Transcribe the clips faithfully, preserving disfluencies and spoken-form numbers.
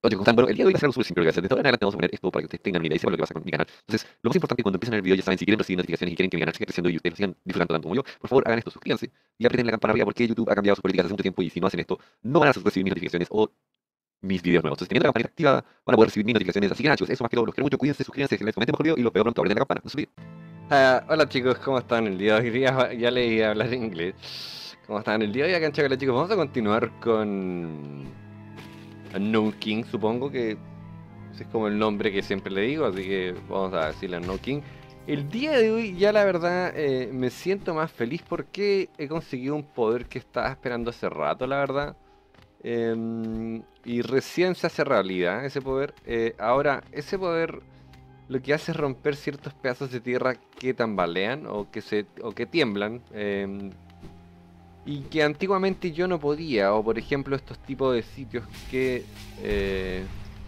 Oye, ¿cómo están? Bueno, el día de hoy va a ser algo súper simple lo que voy a hacer. De ahora en adelante vamos a poner esto para que ustedes tengan una idea y sepan lo que pasa con mi canal. Entonces, lo más importante cuando empiezan el video, ya saben, si quieren recibir notificaciones y quieren que mi canal siga creciendo y ustedes lo sigan disfrutando tanto como yo, por favor hagan esto, suscríbanse y aprieten la campana arriba porque YouTube ha cambiado sus políticas hace mucho tiempo y si no hacen esto, no van a recibir mis notificaciones o mis videos nuevos. Entonces, teniendo la campanita activa, van a poder recibir mis notificaciones. Así que nada, chicos, eso más que todo, los quiero mucho, cuídense, suscríbanse, les comenten mejor video y los veo pronto, aprieten la campana, no se olviden. Ah, hola chicos, ¿cómo están? El día de hoy ya, ya leí a hablar inglés. ¿Cómo están? El día de hoy acá en Chacala, chicos, vamos a continuar con No King, supongo que ese es como el nombre que siempre le digo, así que vamos a decirle No King. El día de hoy ya la verdad eh, me siento más feliz porque he conseguido un poder que estaba esperando hace rato, la verdad. Em, y recién se hace realidad ese poder. Eh, ahora, ese poder lo que hace es romper ciertos pedazos de tierra que tambalean o que se o que tiemblan, em, y que antiguamente yo no podía, o por ejemplo estos tipos de sitios que eh,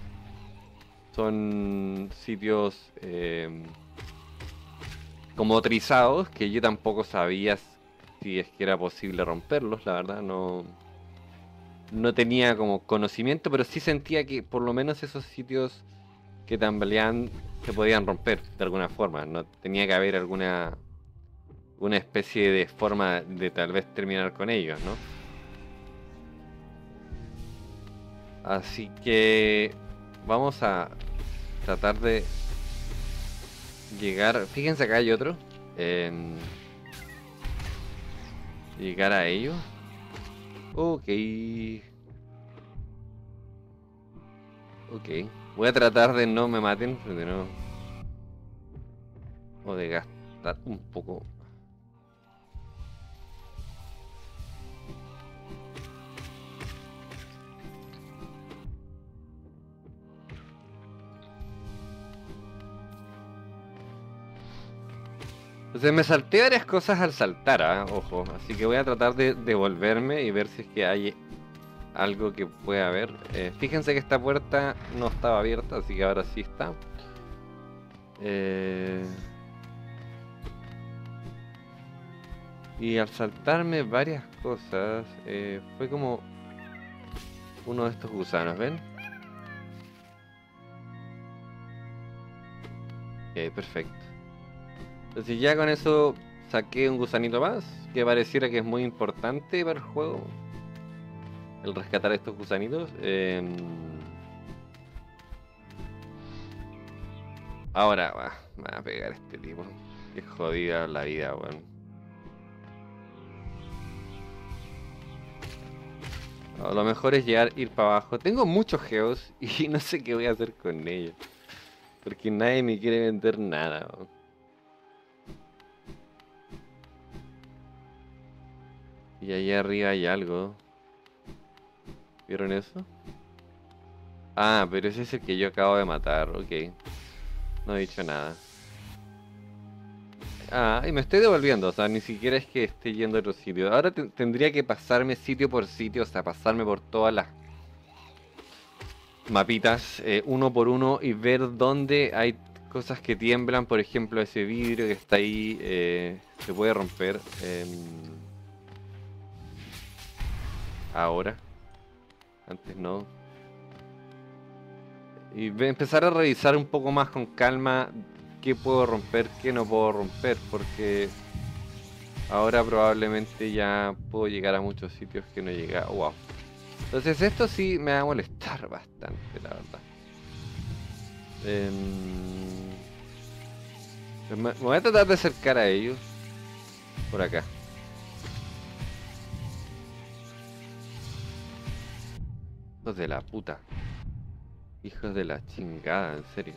son sitios em, como motorizados que yo tampoco sabía si es que era posible romperlos, la verdad no no tenía como conocimiento, pero sí sentía que por lo menos esos sitios que tambalean se podían romper de alguna forma. No tenía que haber alguna una especie de forma de tal vez terminar con ellos, ¿no? Así que vamos a tratar de llegar. Fíjense, acá hay otro. em, llegar a ellos. Ok. Ok. Voy a tratar de no me maten, de no. O de gastar un poco. Entonces me salté varias cosas al saltar, ¿ah? Ojo. Así que voy a tratar de devolverme y ver si es que hay algo que pueda haber. Eh, fíjense que esta puerta no estaba abierta, así que ahora sí está. Eh... Y al saltarme varias cosas, eh, fue como uno de estos gusanos, ¿ven? Ok, perfecto. Entonces ya con eso saqué un gusanito más, que pareciera que es muy importante para el juego. El rescatar estos gusanitos. Eh... Ahora va, me va a pegar este tipo. Qué jodida la vida, weón. A lo mejor es llegar, ir para abajo. Tengo muchos geos y no sé qué voy a hacer con ellos. Porque nadie me quiere vender nada, weón. Y allá arriba hay algo. ¿Vieron eso? Ah, pero ese es el que yo acabo de matar, ok. No he dicho nada. Ah, y me estoy devolviendo, o sea, ni siquiera es que esté yendo a otro sitio. Ahora te- tendría que pasarme sitio por sitio, o sea, pasarme por todas las mapitas, eh, uno por uno, y ver dónde hay cosas que tiemblan. Por ejemplo, ese vidrio que está ahí, eh, se puede romper. em, ahora, antes no. Y ve- empezar a revisar un poco más con calma qué puedo romper, qué no puedo romper, porque ahora probablemente ya puedo llegar a muchos sitios que no llega. Wow. Entonces esto sí me va a molestar bastante, la verdad. Em, pues me, me voy a tratar de acercar a ellos por acá. Hijos de la puta. Hijos de la chingada, en serio.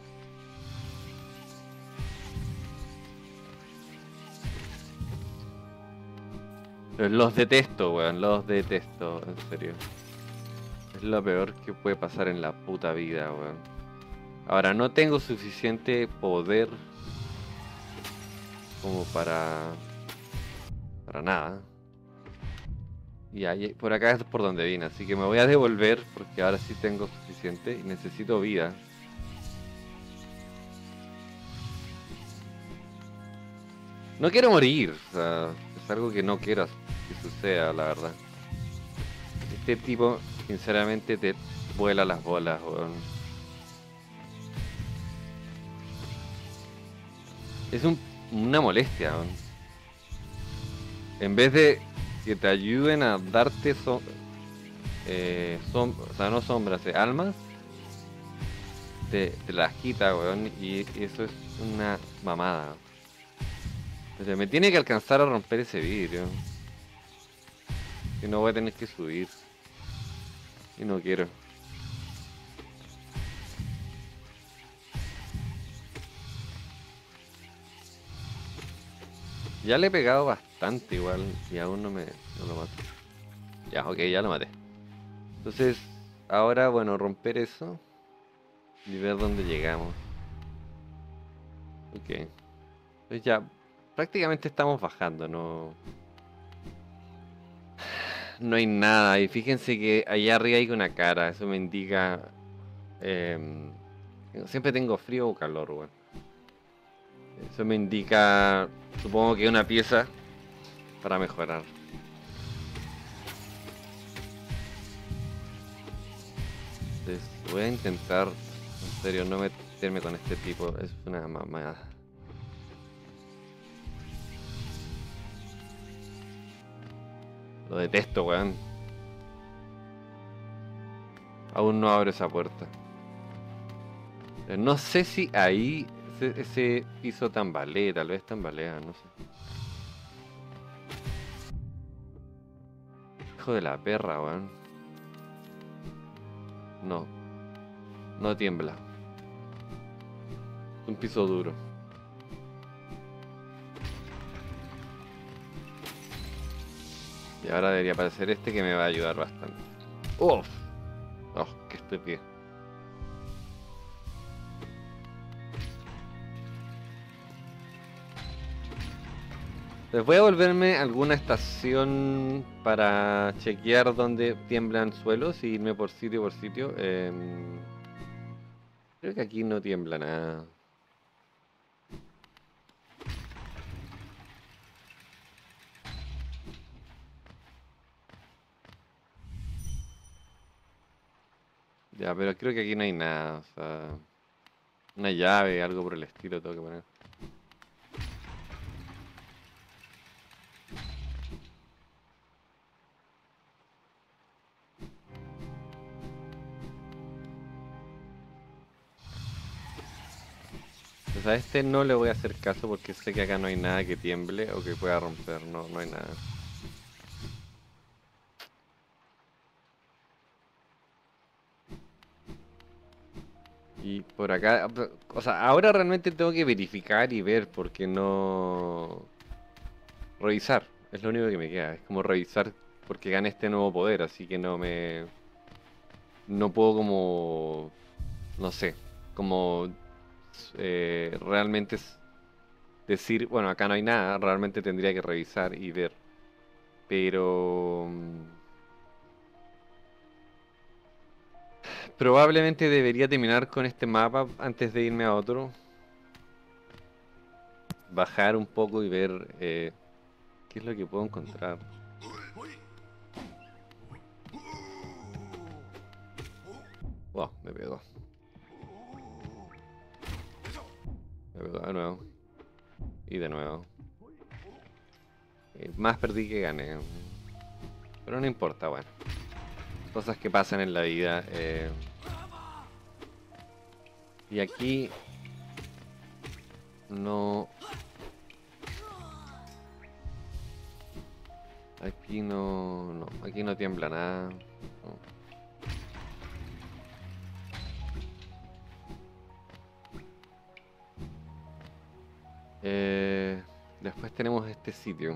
Pero los detesto, weón, los detesto, en serio. Es lo peor que puede pasar en la puta vida, weón. Ahora, no tengo suficiente poder como para... para nada. Y ahí, por acá es por donde vine, así que me voy a devolver porque ahora sí tengo suficiente y necesito vida. No quiero morir, o sea, es algo que no quiero que suceda, la verdad. Este tipo, sinceramente, te vuela las bolas, weón. Es un, una molestia, weón. En vez de que te ayuden a darte so, eh, som, o sea, no sombras, eh, almas, te, te las quita, weón, y, y eso es una mamada. O sea, me tiene que alcanzar a romper ese vidrio. Si no voy a tener que subir. Y no quiero. Ya le he pegado bastante igual y aún no me no lo mato. Ya, ok, ya lo maté. Entonces, ahora, bueno, romper eso y ver dónde llegamos. Ok. Entonces ya, prácticamente estamos bajando, no... No hay nada. Y fíjense que allá arriba hay una cara, eso me indica... em, siempre tengo frío o calor, weón. Eso me indica, supongo que una pieza para mejorar. Entonces, voy a intentar, en serio, no meterme con este tipo. Es una mamada. Lo detesto, weón. Aún no abro esa puerta. Eh, No sé si ahí ese, ese piso tambalea, tal vez tambalea, no sé. Hijo de la perra, weón. No, no tiembla. Es un piso duro. Y ahora debería aparecer este que me va a ayudar bastante. ¡Uf! ¡Oh, qué estúpido! Les voy a volverme a alguna estación para chequear dónde tiemblan suelos y irme por sitio por sitio. Em, creo que aquí no tiembla nada. Ya, pero creo que aquí no hay nada. O sea, una llave, algo por el estilo tengo que poner. Pues a este no le voy a hacer caso porque sé que acá no hay nada que tiemble o que pueda romper. No, no hay nada. Y por acá, o sea, ahora realmente tengo que verificar y ver porque no... Revisar, es lo único que me queda. Es como revisar porque gane este nuevo poder, así que no me... No puedo como... No sé, como... eh, realmente s- decir, bueno, acá no hay nada, realmente tendría que revisar y ver. Pero... mm, probablemente debería terminar con este mapa antes de irme a otro. Bajar un poco y ver eh, qué es lo que puedo encontrar. Wow, me pegó. Me pegó de nuevo. Y de nuevo. Eh, más perdí que gané. Pero no importa, bueno. Cosas que pasan en la vida. eh. Y aquí... No... Aquí no... No, aquí no tiembla nada. No. Eh, después tenemos este sitio.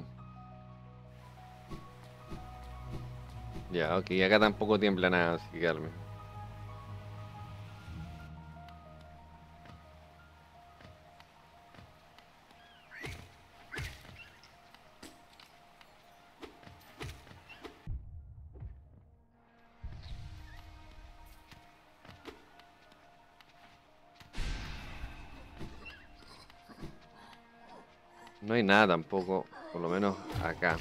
Ya, ok, acá tampoco tiembla nada, así que calme. No hay nada tampoco, por lo menos acá.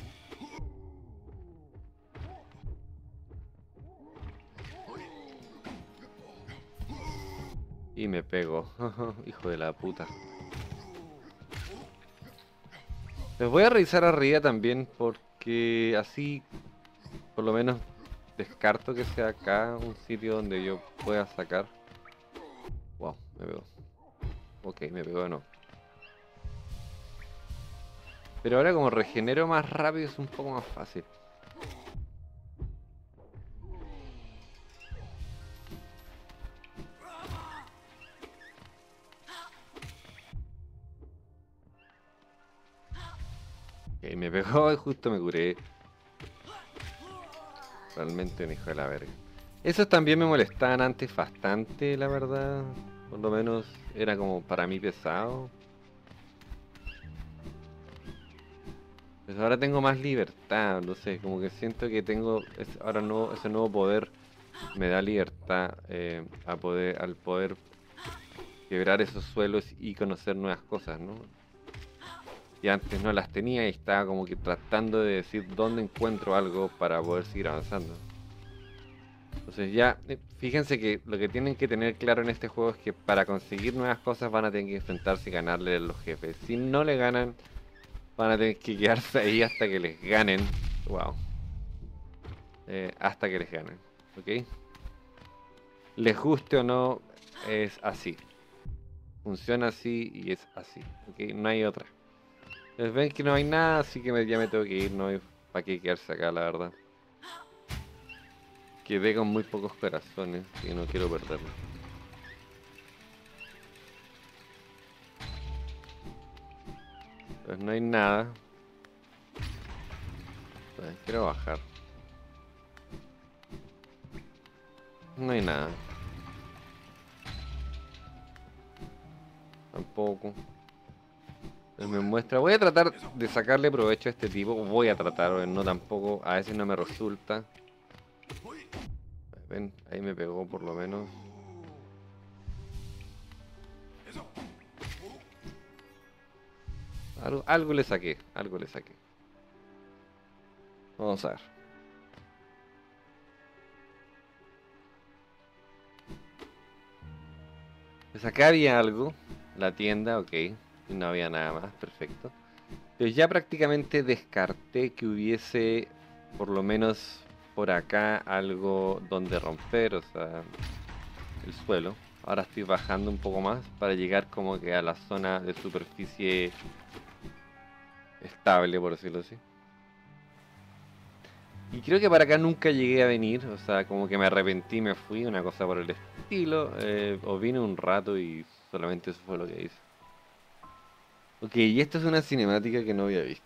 Y me pego. Hijo de la puta. Les voy a revisar arriba también porque así por lo menos descarto que sea acá un sitio donde yo pueda sacar. Wow, me pegó. Ok, me pegó de nuevo. Pero ahora como regenero más rápido es un poco más fácil. Ok, me pegó y justo me curé. Realmente un hijo de la verga. Esos también me molestaban antes bastante, la verdad. Por lo menos era como para mí pesado. Pues ahora tengo más libertad, no sé, como que siento que tengo ese, ahora no, ese nuevo poder me da libertad eh, a poder, al poder quebrar esos suelos y conocer nuevas cosas, ¿no? Y antes no las tenía y estaba como que tratando de decir dónde encuentro algo para poder seguir avanzando. Entonces ya, eh, fíjense que lo que tienen que tener claro en este juego es que para conseguir nuevas cosas van a tener que enfrentarse y ganarle a los jefes. Si no le ganan, van a tener que quedarse ahí hasta que les ganen. Wow. Eh, hasta que les ganen. ¿Ok? Les guste o no, es así. Funciona así y es así. ¿Ok? No hay otra. Les ven que no hay nada, así que me- ya me tengo que ir. No hay para qué quedarse acá, la verdad. Quedé con muy pocos corazones y no quiero perderlo. Pues no hay nada. Pues quiero bajar. No hay nada. Tampoco. Pues me muestra. Voy a tratar de sacarle provecho a este tipo. Voy a tratar, no tampoco. A veces no me resulta. Ven, ahí me pegó por lo menos. Algo, algo le saqué. Algo le saqué. Vamos a ver. Pues acá había algo. La tienda, ok. Y no había nada más. Perfecto. Pues ya prácticamente descarté que hubiese, por lo menos por acá, algo donde romper, o sea, el suelo. Ahora estoy bajando un poco más para llegar como que a la zona de superficie estable, por decirlo así. Y creo que para acá nunca llegué a venir, o sea, como que me arrepentí, me fui, una cosa por el estilo, eh, o vine un rato y solamente eso fue lo que hice. Ok, y esta es una cinemática que no había visto.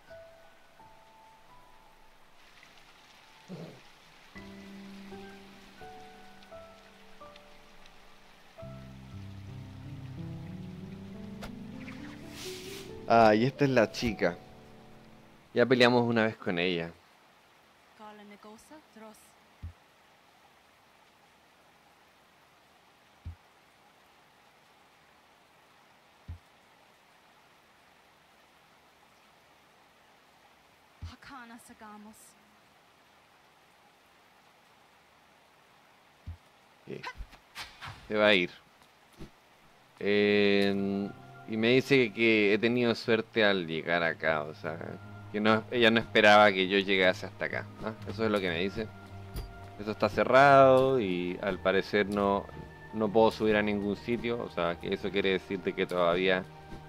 Ah, y esta es la chica. Ya peleamos una vez con ella. Kala Negosa Thros. Hakana Sagamos. Ok, se va a ir. Eh, y me dice que he tenido suerte al llegar acá, o sea, que no, ella no esperaba que yo llegase hasta acá, ¿no? Eso es lo que me dice. Eso está cerrado y al parecer no, no puedo subir a ningún sitio, o sea, que eso quiere decir de que todavía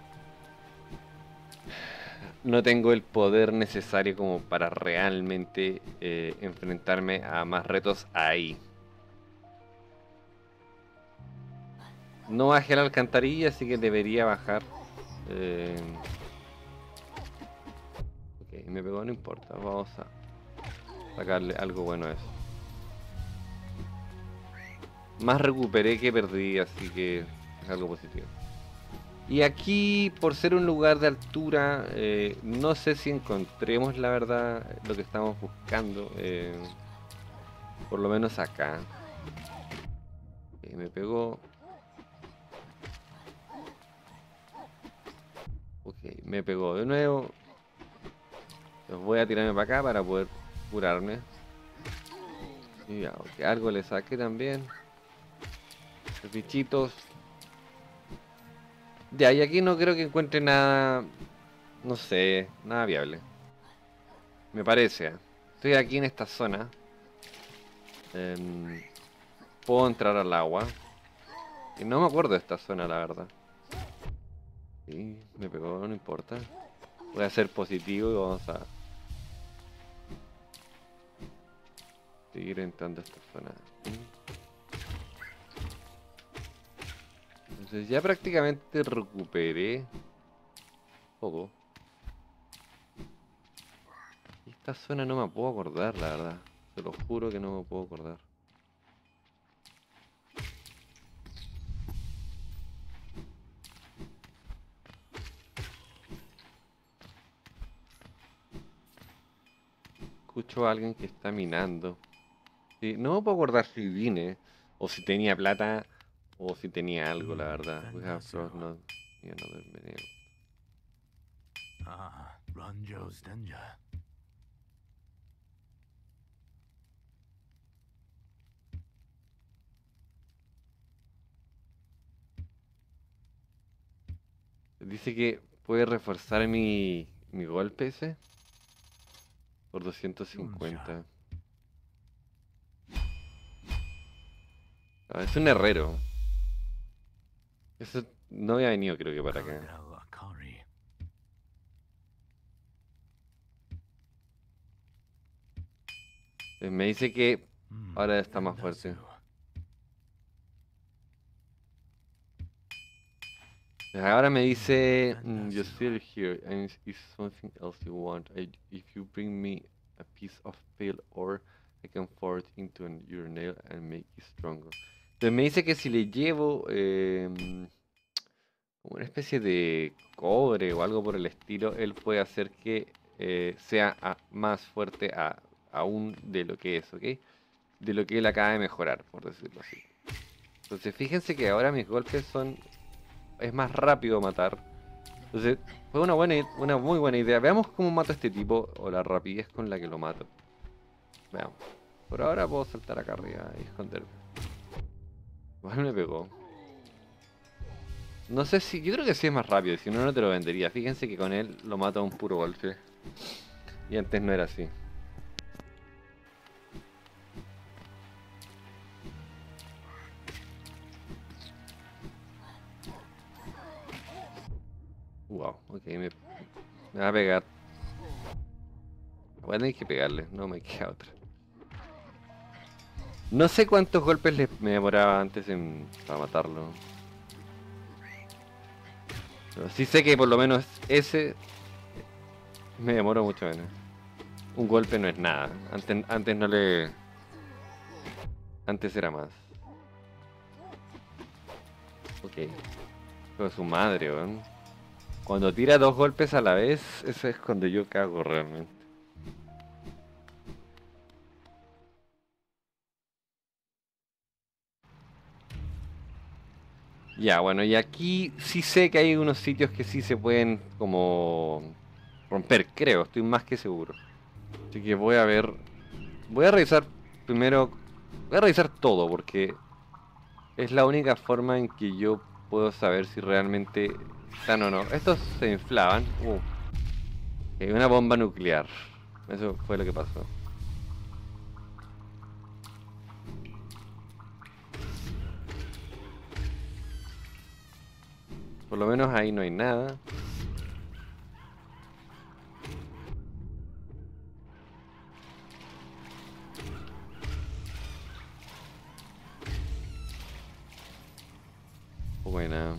no tengo el poder necesario como para realmente eh, enfrentarme a más retos ahí. No bajé a la alcantarilla, así que debería bajar. Eh... Ok, me pegó, no importa. Vamos a sacarle algo bueno a eso. Más recuperé que perdí, así que es algo positivo. Y aquí, por ser un lugar de altura, eh, no sé si encontremos la verdad lo que estamos buscando. Eh, por lo menos acá. Ok, me pegó. Ok, me pegó de nuevo. Entonces voy a tirarme para acá para poder curarme. Y ya, ok, algo le saqué también. Los bichitos. Ya, y aquí no creo que encuentre nada, no sé, nada viable. Me parece. ¿eh? Estoy aquí en esta zona. Em, puedo entrar al agua. Y no me acuerdo de esta zona, la verdad. Sí, me pegó, no importa. Voy a ser positivo y vamos a seguir entrando a esta zona. Entonces ya prácticamente recuperé poco. Esta zona no me puedo acordar, la verdad. Te lo juro que no me puedo acordar. Escucho a alguien que está minando. Sí, no me puedo acordar si vine, o si tenía plata, o si tenía algo, la verdad. We have frost not another minute. Ah, Ranjo's danger. Dice que puede reforzar mi, mi golpe ese por doscientos cincuenta. Ah, es un herrero. Eso no había venido creo que para acá. Akari. Eh, Me dice que Hmm, ahora está más fuerte. Dandasu. Ahora me dice, mm, you're still here, and is is something else you want? I, if you bring me a piece of pale ore, I can forge into an, your nail and make it stronger. Entonces me dice que si le llevo em, como una especie de cobre o algo por el estilo, él puede hacer que eh, sea a- más fuerte a- aún de lo que es, ¿ok? De lo que él acaba de mejorar, por decirlo así. Entonces fíjense que ahora mis golpes son es más rápido matar. Entonces, fue una buena, i- una muy buena idea. Veamos cómo mato a este tipo o la rapidez con la que lo mato. Veamos. Por ahora puedo saltar acá arriba y esconderme. Igual me pegó. No sé si. Yo creo que sí es más rápido, si no, no te lo vendería. Fíjense que con él lo mato a un puro golpe. Y antes no era así. Wow, ok, me, me va a pegar. Bueno, hay que pegarle, no me queda otra. No sé cuántos golpes le, me demoraba antes en, para matarlo. Pero sí sé que por lo menos ese me demoró mucho menos. Un golpe no es nada. Antes, antes no le... Antes era más. Ok. Pero su madre, weón. Cuando tira dos golpes a la vez, eso es cuando yo cago realmente. Ya, bueno, y aquí sí sé que hay unos sitios que sí se pueden como romper, creo, estoy más que seguro. Así que voy a ver, voy a revisar primero, voy a revisar todo porque es la única forma en que yo puedo saber si realmente están o no. Estos se inflaban. Uh, ok, una bomba nuclear. Eso fue lo que pasó. Por lo menos ahí no hay nada. Buena.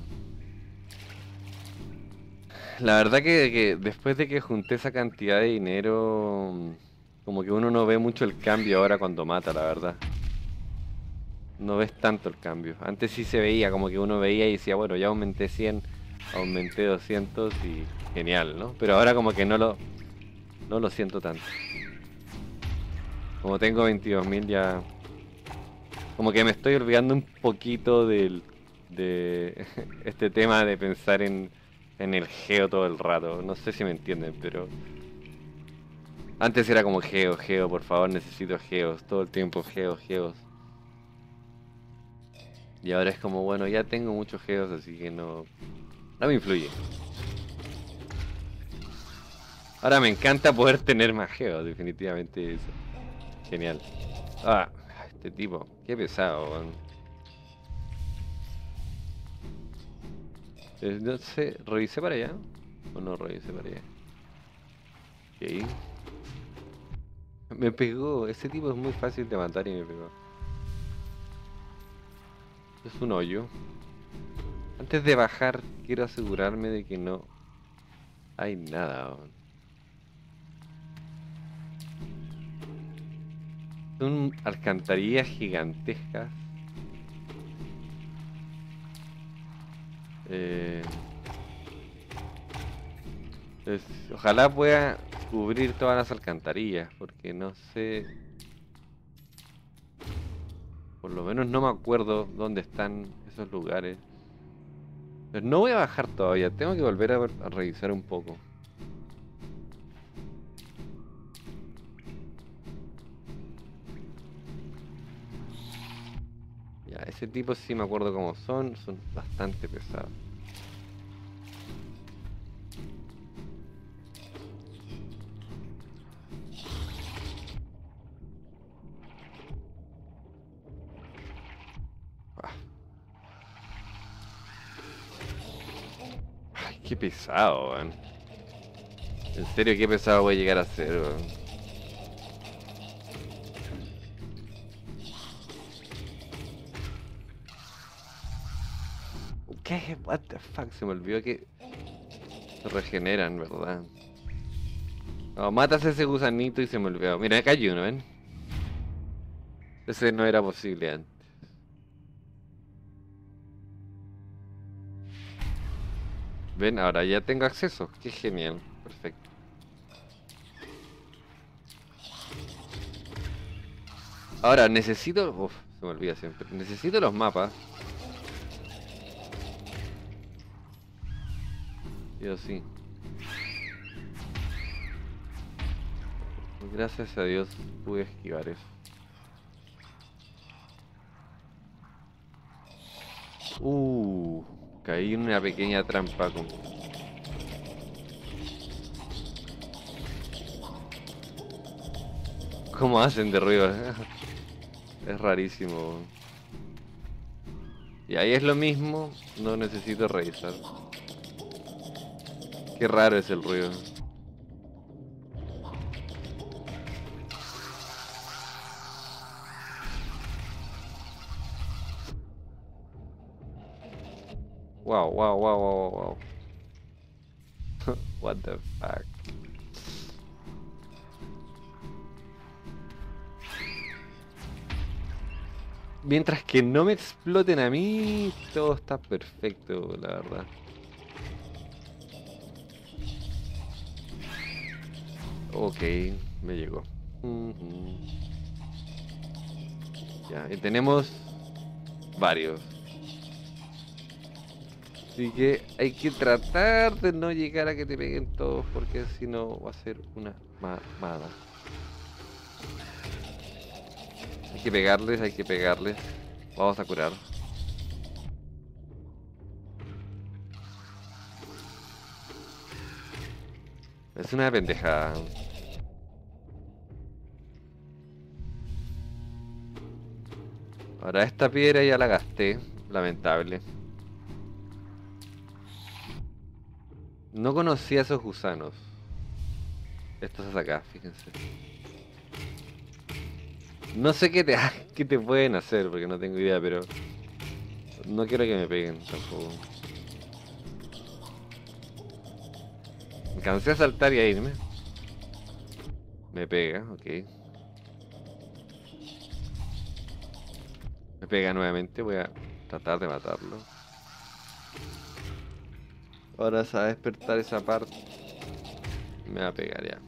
La verdad que, que después de que junté esa cantidad de dinero, como que uno no ve mucho el cambio ahora cuando mata, la verdad. No ves tanto el cambio. Antes sí se veía, como que uno veía y decía, bueno, ya aumenté cien, aumenté doscientos y genial, ¿no? Pero ahora como que no lo, no lo siento tanto. Como tengo veintidós mil ya... Como que me estoy olvidando un poquito del, de este tema de pensar en, en el geo todo el rato. No sé si me entienden, pero... Antes era como geo, geo, por favor, necesito geos. Todo el tiempo geos, geos. Y ahora es como, bueno, ya tengo muchos geos, así que no, No me influye. Ahora me encanta poder tener mageo, definitivamente eso. Genial. Ah, este tipo, qué pesado, weón. Eh, No sé, ¿revisé para allá? ¿O no revisé para allá? Ok. Me pegó, ese tipo es muy fácil de matar y me pegó. Es un hoyo. Antes de bajar, quiero asegurarme de que no hay nada, weón. Son alcantarillas gigantescas. Eh, pues, ojalá pueda cubrir todas las alcantarillas, porque no sé. Por lo menos no me acuerdo dónde están esos lugares. Pero no voy a bajar todavía, tengo que volver a, ver- a revisar un poco. Ya, ese tipo sí me acuerdo cómo son, son bastante pesados. Ah. Ay, qué pesado, weón. En serio, qué pesado voy a llegar a ser, weón. ¿Qué? What the fuck? Se me olvidó que se regeneran, ¿verdad? No, matas a ese gusanito y se me olvidó. Mira, acá hay uno, ¿ven? Ese no era posible antes. Ven, ahora ya tengo acceso. Qué genial. Perfecto. Ahora, necesito... Uf, se me olvida siempre. Necesito los mapas. Yo sí. Gracias a Dios pude esquivar eso. Uh, caí en una pequeña trampa con... ¿Cómo hacen de ruido? Es rarísimo. Y ahí es lo mismo, no necesito revisar. Qué raro es el ruido. Wow, wow, wow, wow, wow. What the fuck. Mientras que no me exploten a mí, todo está perfecto, la verdad. Ok, me llegó. Ujú. Ya, y tenemos varios. Así que hay que tratar de no llegar a que te peguen todos, porque si no va a ser una mamada. Hay que pegarles, hay que pegarles. Vamos a curar. Es una pendejada. Ahora esta piedra ya la gasté, lamentable. No conocía a esos gusanos. Estos es acá, fíjense. No sé qué te, qué te pueden hacer, porque no tengo idea, pero... No quiero que me peguen tampoco. Alcancé a saltar y a irme. Me pega, ok. Me pega nuevamente, voy a tratar de matarlo. Ahora se va a despertar esa parte. Me va a pegar ya.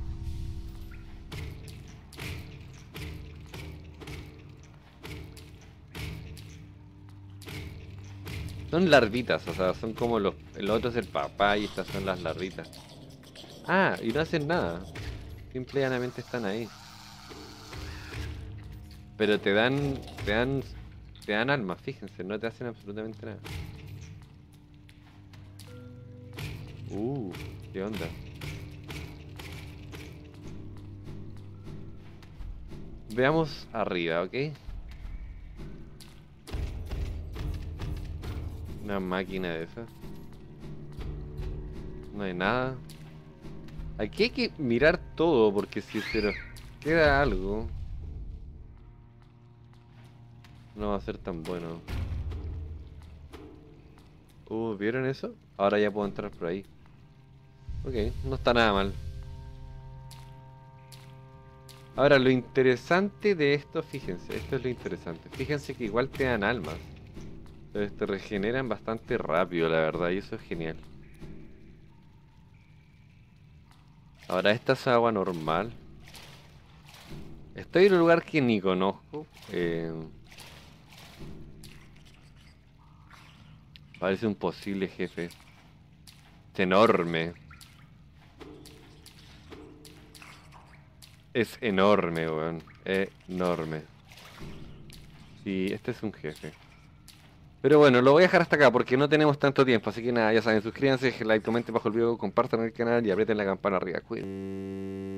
Son larvitas, o sea, son como los... El otro es el papá y estas son las larvitas. Ah, y no hacen nada. Simple y llanamente están ahí. Pero te dan... Te dan... Te dan alma, fíjense, no te hacen absolutamente nada. Uh, ¿qué onda? Veamos arriba, ¿ok? Una máquina de esas. No hay nada. Aquí hay que mirar todo porque si se nos queda algo, no va a ser tan bueno. Uh, ¿vieron eso? Ahora ya puedo entrar por ahí. Ok, no está nada mal. Ahora, lo interesante de esto, fíjense, esto es lo interesante. Fíjense que igual te dan almas. Entonces te regeneran bastante rápido, la verdad, y eso es genial. Ahora, esta es agua normal. Estoy en un lugar que ni conozco. Eh, parece un posible jefe. Es enorme. Es enorme, weón. Enorme. Sí, este es un jefe. Pero bueno, lo voy a dejar hasta acá porque no tenemos tanto tiempo. Así que nada, ya saben, suscríbanse, dejen like, comenten bajo el video, compartan el canal y aprieten la campana arriba. Cuídense.